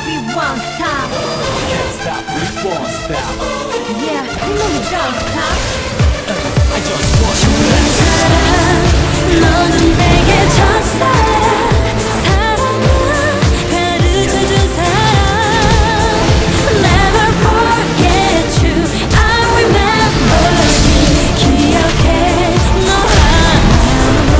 we won't stop. Can't stop, we won't stop. Yeah, you know we don't stop. I just want you to 사랑 너는 내게 첫사랑 사랑은 가르쳐준 사람 Never forget you I remember you 기억해 너 하나만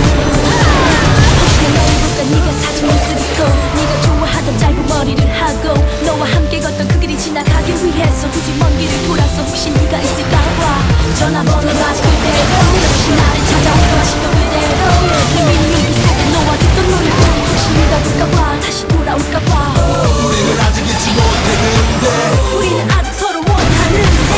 혹시 너를 볼까 네가 사진 모습 있고 네가 좋아하던 짧은 머리를 하고 너와 함께 걷던 그 길이 지나가기 위해서 굳이 먼 길을 돌아서 혹시 네가 있을까봐 전화번호는 아직 그대로 혹시 나를 찾아올까 싶어 그대로 이미 그 속에 너와 듣던 노래도 혹시 네가 볼까봐 다시 돌아올까봐 우리는 아직 잊지 못했는데 우리는 아직 서로 원하는데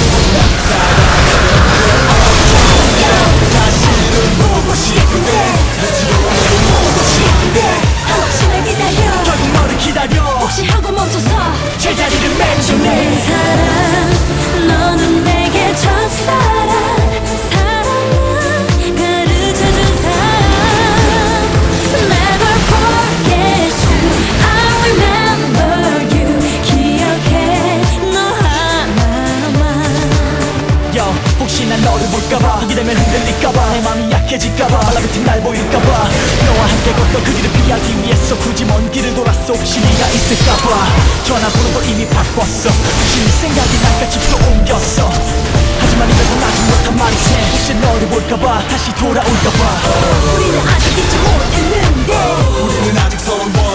다시는 보고 싶은데 보고 싶은데 혹시 날 기다려 결국 너를 기다려 혹시 하고 멈춰서 제자리를 맺어내 사랑 너는 내게 첫사랑 사랑은 가르쳐준 사람 Never forget you I remember you 기억해 너 하나로만 Yo, 혹시 난 너를 볼까봐 보게 되면 흔들릴까봐 내 맘이 약해질까봐 말라붙은 날 보일까봐 너와 함께 걷던 그 길을 피하기 위해서 굳이 먼 길을 돌았어 혹시 네가 있을까봐 전화번호도 이미 바꿨어 혹시 네 생각이 날까 집도 옮겼어 하지만 입에서 나지 못한 말이 새 혹시 너를 볼까봐 다시 돌아올까봐 우리는 아직 잊지 못했는데 우리는 아직 서로